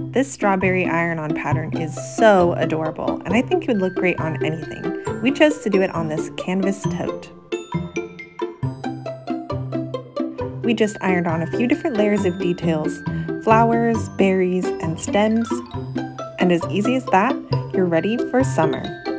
This strawberry iron-on pattern is so adorable, and I think it would look great on anything. We chose to do it on this canvas tote. We just ironed on a few different layers of details, flowers, berries, and stems, and as easy as that, you're ready for summer.